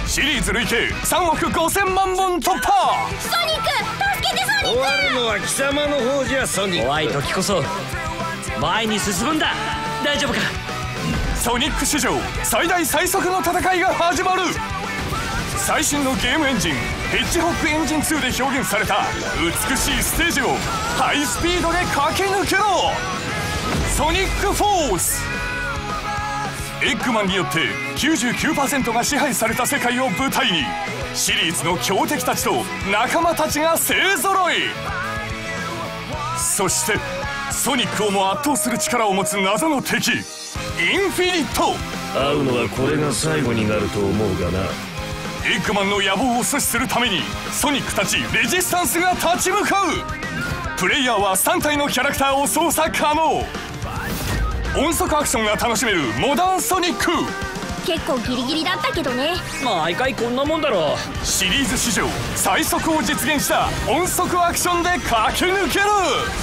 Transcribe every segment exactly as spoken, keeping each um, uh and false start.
シリーズ累計さんおくごせんまんぼん突破。 ソニック助けてソニック。 終わるのは貴様の方じゃソニック。 怖い時こそ前に進むんだ。大丈夫か。 ソニック史上最大最速の戦いが始まる。最新のゲームエンジンヘッジホックエンジンツーで表現された美しいステージをハイスピードで駆け抜けろ。ソニックフォース。エッグマンによって きゅうじゅうきゅうパーセント が支配された世界を舞台にシリーズの強敵たちと仲間たちが勢ぞろい。そしてソニックをも圧倒する力を持つ謎の敵インフィニット。 会うのはこれが最後になると思うがな。 エッグマンの野望を阻止するためにソニックたちレジスタンスが立ち向かう。プレイヤーはさん体のキャラクターを操作可能。音速アクションが楽しめるモダンソニック。 結構ギリギリだったけどね。 毎回こんなもんだろ。 シリーズ史上最速を実現した音速アクションで駆け抜ける。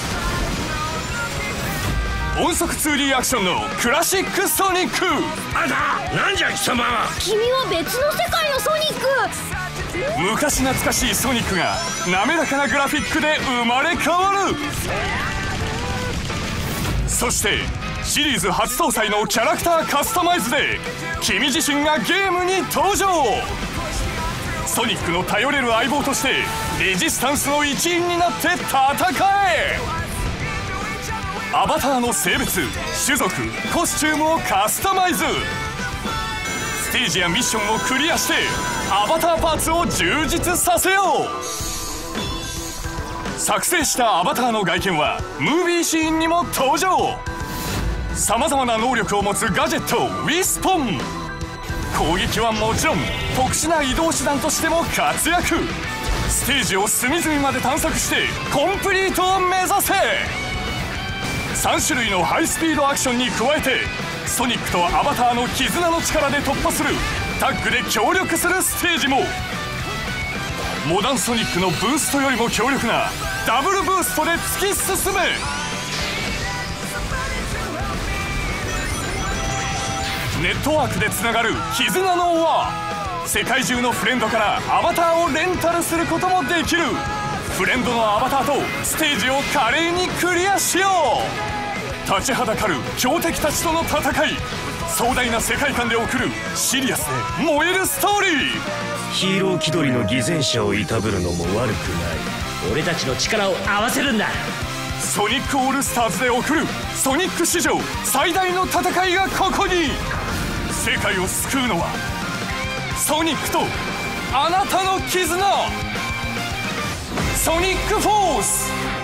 音速 ツーディー アクションのクラシックソニック。 あだ、なんじゃ貴様は。 君は別の世界のソニック。 昔懐かしいソニックが滑らかなグラフィックで生まれ変わる。そしてシリーズ初搭載のキャラクターカスタマイズで君自身がゲームに登場。ソニックの頼れる相棒としてレジスタンスの一員になって戦え。アバターの性別、種族、コスチュームをカスタマイズ。ステージやミッションをクリアしてアバターパーツを充実させよう。作成したアバターの外見はムービーシーンにも登場。さまざまな能力を持つガジェットウィスポン。攻撃はもちろん特殊な移動手段としても活躍。ステージを隅々まで探索してコンプリートを目指せ。さん種類のハイスピードアクションに加えてソニックとアバターの絆の力で突破するタッグで協力するステージも。モダンソニックのブーストよりも強力なダブルブーストで突き進め。ネットワークでつながる絆の輪。世界中のフレンドからアバターをレンタルすることもできる。フレンドのアバターとステージを華麗にクリアしよう。立ちはだかる強敵たちとの戦い。壮大な世界観で送るシリアスで燃えるストーリー。 ヒーロー気取りの偽善者をいたぶるのも悪くない。 俺たちの力を合わせるんだ。 ソニックオールスターズで送るソニック史上最大の戦いがここに。世界を救うのはソニックとあなたの絆。ソニックフォース。